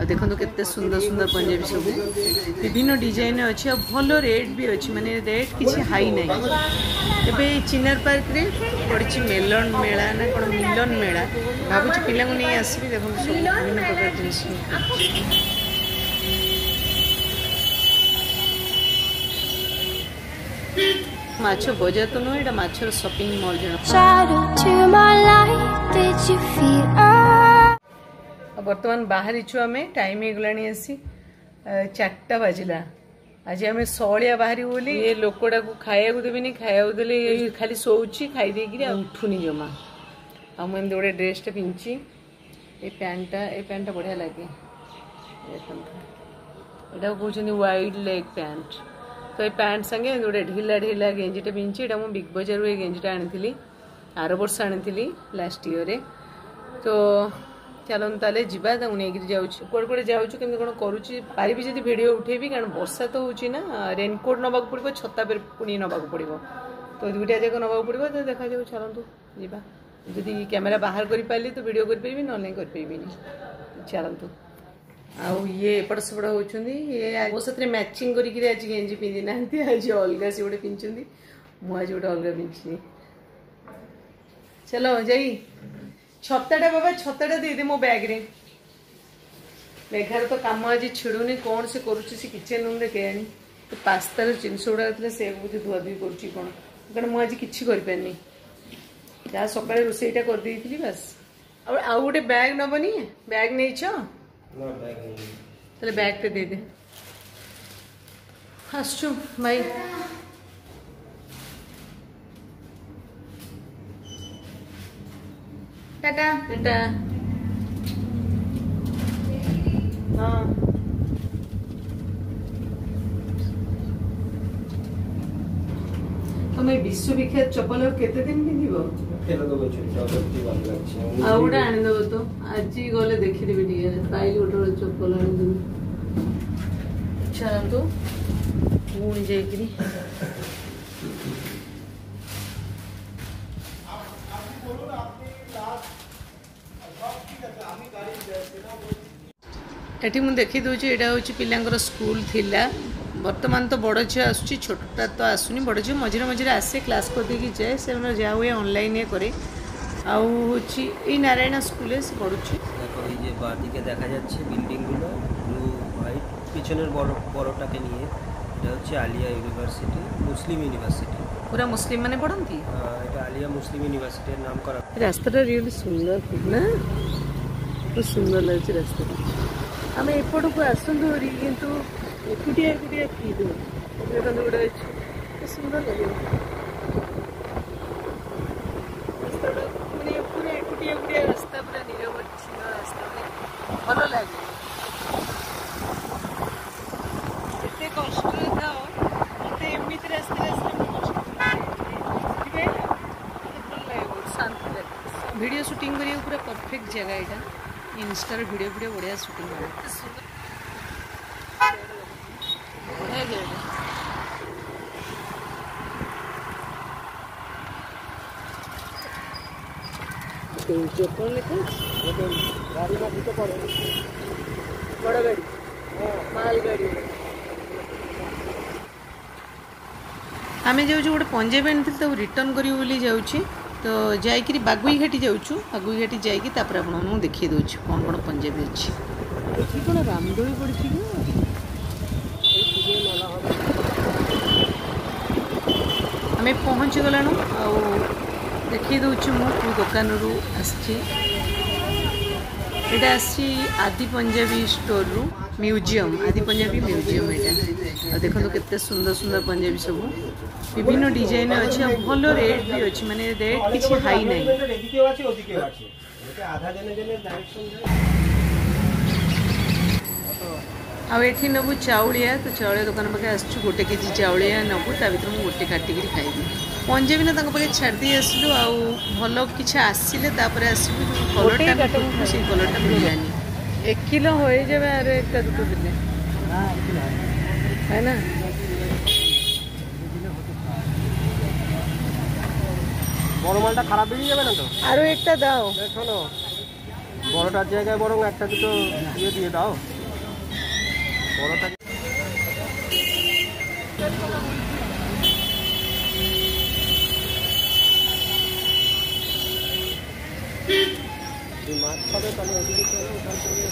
देखो केते सुंदर सुंदर पंजाबी सब विभिन्न डिजाइन अच्छी और भल रेट भी अच्छी माने रेट किसी हाई नहीं। एबे चिनार पार्क रे पड़ी मेलन मेला ना कौन मिलन मेला भावुँ पिला नहीं आसबि देखो सब विभिन्न प्रकार जिनिस माछ बजार तो नुह एटा माछर शॉपिंग मॉल बर्तमान बाहरी छु आमे टाइम हे गलानी आसी 4टा बाजिला आज आम सलिया बाहरी बोली ये लोकटा को खाया देवी खाया देले खाली शोची खाई देकी उठुनी जमा आ मुझे गोटे ड्रेसटा पिंधि ये पैंटा बढ़िया लगे यहाँ कहते वाइड लेग पैंट तो ये पैंट संगे गोटे ढिला ढिला गेंजीटा पिंधि यहाँ मुझे बिग बजार ये गेंजीटा आनी आर वर्ष आनी लास्ट ईयर तो चलन ताले जीवा नहीं जाऊँ कौड़ कौड़े जाऊँ कमी कौन करुच्ची पारि जब भिड उठेबी कारण वर्षा तो होना रेनकोट नवाक पड़ो छता पुणी नवाक पड़ो तो दुईटा जाक नवाक पड़ो तो देखा जाऊ चलतु जीवा जदि कैमेरा बाहर कर पारि तो वीडियो करी ना नहीं कर चलतु आउ ये एपट सेपट होती ये मो साथ मैचिंग करके आज गेंजी पिंधि ना आज अलग से गोटे पिंधि मुझे गोटे अलग पिंधि चलो जाई छताटा बाबा छताटा दे दे मो बैग रे मेघार तो काम आज छिड़ुनी कौन से करुच्ची से किचन रूम के तो पास्तार जिनस गुड़ा से बुझे धुआ धुई करुच्ची कौन कारण मुझे किसी करपारनी जहाँ सका रोसईटा करदे बस आउ गोटे बैग नबनी बैग नहीं चल बैग दे दे आसचु भाई टाटा टाटा हाँ तुम विश्व विख्यात चपल केते दिन पिंधिब आ गोटे आनीदेव तो आज गले देखीदेवी टे पाइल गोटे चपल आनीदेवी चलतु पुणी जाइकरी एटी मुझे देखी दूची यहाँ हूँ पिलांकर स्कूल थिला वर्तमान तो बड़ झील आसूँ छोटा तो आसुनी बड़ झील मझे मझे आसे क्लास करदेकी जाए से जहाँ हुए ऑनलाइन करे आई नारायण स्कूल से पढ़ुची देखा जाच्छे बिल्डिंग गुलो ब्लू व्हाइट पिछনের বড়টাকে নিয়ে এটা হচ্ছে আলিয়া ইউনিভার্সিটি মুসলিম ইউনিভার্সিটি पूरा मुस्लिम माने पढ़ती এটা আলিয়া মুসলিম ইউনিভার্সিটির নাম করা रास्ता रियली सुंदर ना बहुत सुंदर लगे रास्ता आम एपट को आसतु कितु एकुटिया एकुटिया फील गोटे सुंदर लगे मैंने पूरा एकुटिया एकुटिया रास्ता पूरा निरवच्छिन्न रास्ता भल लगे एत कष्ट था मत एमती रास्ता शांति लगे वीडियो शूटिंग करिया पूरा परफेक्ट जगह यहाँ इंस्टा वीडियो वीडियो बढ़िया शूटिंग गाड़ी में तो पड़े बड़ गाड़ी माल गाड़ी आम जाऊँ गोटे पंजाबी आनी तो रिटर्न करी जाऊँ तो जाइए बागुई घाटी जाऊँ बागुई घाटी जाइए आपको देखी दूँ कौन कौन पंजाबी अच्छी कौन रामदोली पड़ी आम पहुँची गलानु देखी दूँ मु दुकान रू आटा आदि पंजाबी स्टोर रू म्यूजियम आदि पंजाबी म्यूजियम यहाँ देखो केते सुंदर सुंदर पंजाबी सब विभिन्न डिजाइन अच्छी भल रेट भी अच्छी माने रेट किसी हाई नहीं आठी नबू चाउलिया तो चाउलिया दुकान पाखे आसु गोटे केजी चाउलिया नबू ता भर मुझे गोटे काटिकी खाइबी पंजाबी ना पाखे छाड़ी आसलु आल कि आसिले आसलु कलरटा से कलरटा मिलानी 1 किलो हो जाए अरे एक दुटो दिले है ना বড় মালটা খারাপ বেরিয়ে যাবে না তো আরো একটা দাও শোনো বড়টার জায়গায় বরং একটা দুটো দিয়ে দাও বড়টা মাছ খাবে তাহলে ওদিকে চলো ওখান থেকে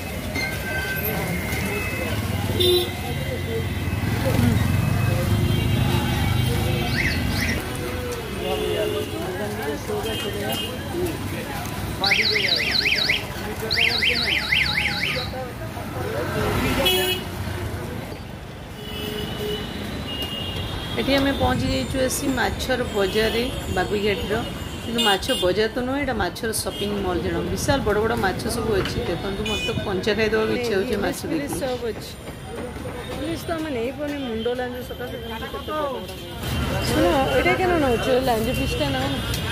एठी आम पहुँची जाइछु आसी माछर बजार बागुईघाटीर कि माछ बजार तो नुह यहाँ माछर शॉपिंग मॉल जन विशाल बड़ बड़ माछ सब अच्छी देखो मत तो पंचा खाई देवा इच्छा हो माछ सब अच्छी पुलिस तो आम नहीं पाने मुंड लांज सकाशे शुण ये क्या नौ लांज पिसटा ना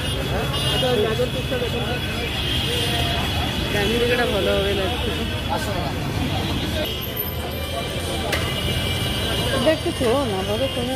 गांधीटा भल भाव लगे देखते छो ना भावे कौन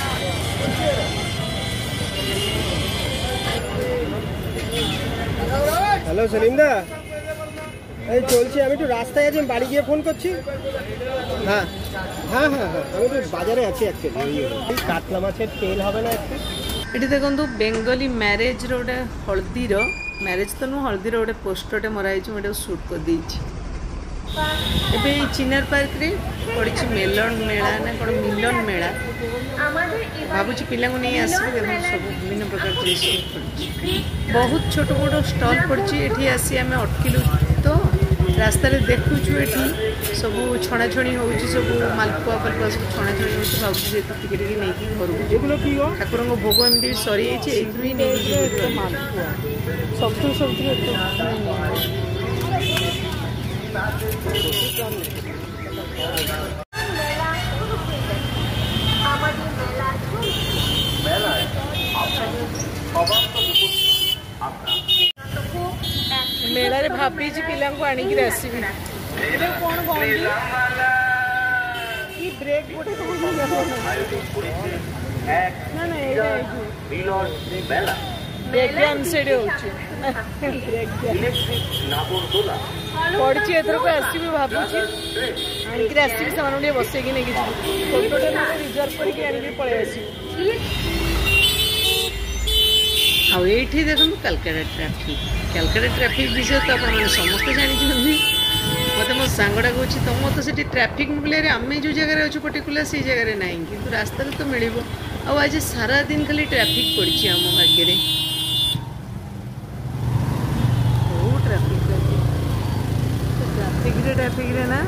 হ্যালো সেলিমদা এই চলছি আমি একটু রাস্তায় আছি আমি বাড়ি গিয়ে ফোন করছি হ্যাঁ হ্যাঁ হ্যাঁ হ্যাঁ আমি একটু বাজারে আছি অ্যাকচুয়ালি কাতলা মাছের তেল হবে না একটু এটি দেখুন বেঙ্গলি ম্যারেজর গোটে হলদীর ম্যারেজ তো নুহ হলদীর গোটে পোস্टरटे মরাইছি ମୁଁ ଏଟାକୁ ସୁଟ୍ କରିଦେଇଛି ଏବେ ଏଇ ଚିନାର ପାର୍କରେ ପଡ଼ିଛି ମେଲନ ମେଳା ନା କ'ଣ ମିଲନ ମେଳା ଭାବୁଛି ପିଲାଙ୍କୁ ନେଇ ଆସିବି ଦେଖନ୍ତୁ ସବୁ ବିଭିନ୍ନ ପ୍ରକାର ଜିନିଷ ପଡ଼ିଛି ବହୁତ ଛୋଟ ବଡ଼ ଷ୍ଟଲ୍ ପଡ଼ିଛି ଏଠି ଆସି ଆମେ ଅଟକିଲୁ ତ ରାସ୍ତାରେ ଦେଖୁଛୁ ଏଠି ସବୁ ଛଣାଛଣି ହେଉଛି ସବୁ ମାଲପୁଆ ଫାଲପୁଆ ସବୁ ଛଣାଛଣି ହେଉଛି ଭାବୁଛି ଯେ ଟିକେ ଟିକେ ନେଇକି ଘରକୁ ଠାକୁରଙ୍କ ଭୋଗ ଏମିତି ସରିଯାଇଛି ଏଇଥିରୁ ହିଁ ନେଇକି ମାଲପୁଆ ସବୁଥିରୁ मेला भाभी पिला आणिक आसबि कौन कहती ब्रेक गोटे ना ना ब्रेक डांस से पड़ी एथरक आसबि भावुची आणिक आसबि से बसैकी नहीं फोटोटे रिजर्व करके पलि आसबि आईठी देखो कलकाता ट्राफिक विषय तो आप समस्त जानते मत मो सांगटा कह तुम तो से ट्राफिक मिले आम जो जगह अच्छे पर्टिकुलर से जगह ना कि रास्ता तो मिल आज सारा दिन खाली ट्राफिक पड़ी आम भाग्य ट्राफिक ना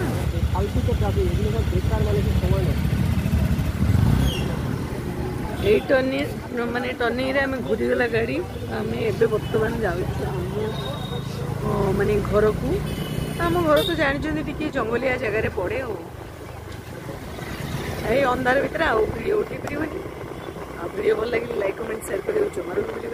यही माने टर्निंग रे आम घूरीगला गाड़ी आम एवं बर्तमान जाऊँ माने घर को आम घर तो जानते टी जंगलिया जगार पड़े ये अंधार भितर आउ वीडियो उठे पारे वीडियो भल लगे लाइक कमेंट शेयर कर जमार भी भूलें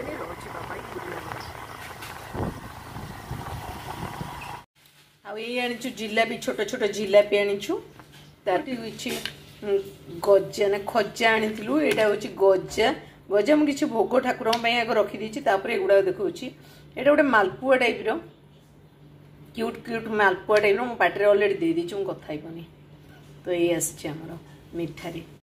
आनीचु जिलापी छोट छोट जिलापी आनीचु तार गजा ना खजा आनी यहाँ हूँ गजा गजा मुझे किसी भोग ठाकुर आग रखीदी एगुड़ा देखा यहाँ गोटे malpua type cute cute malpua type मो पाटे अलरेडी दे दी कथा तो ये आमर मिठारी।